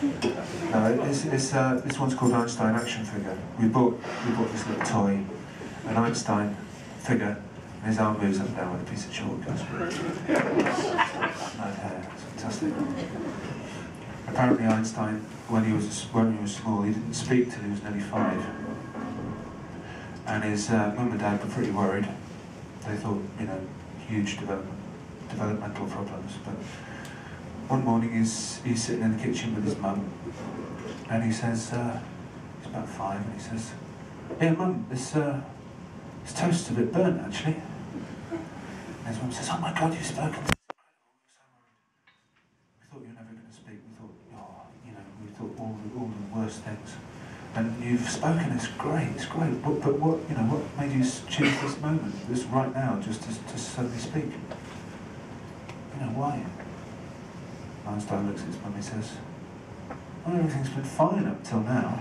No, this one's called Einstein Action Figure. We bought this little toy, an Einstein figure, and his arm moves up and down with a piece of chalk. That's mad hair. It's fantastic. Apparently Einstein, when he was small, he didn't speak till he was nearly 5. And his mum and dad were pretty worried. They thought, you know, huge developmental problems. But one morning he's sitting in the kitchen with his mum, and he says, he's about 5, and he says, "Yeah, Mum, this toast's a bit burnt, actually." And his mum says, "Oh my God, you've spoken. This is incredible. We thought you were never going to speak. We thought, oh, you know, we thought all the worst things. And you've spoken. It's great. It's great. But what, you know, what made you choose this moment, this right now, just to suddenly speak? You know, why?" Einstein looks at his mum and he says, "Well, everything's been fine up till now."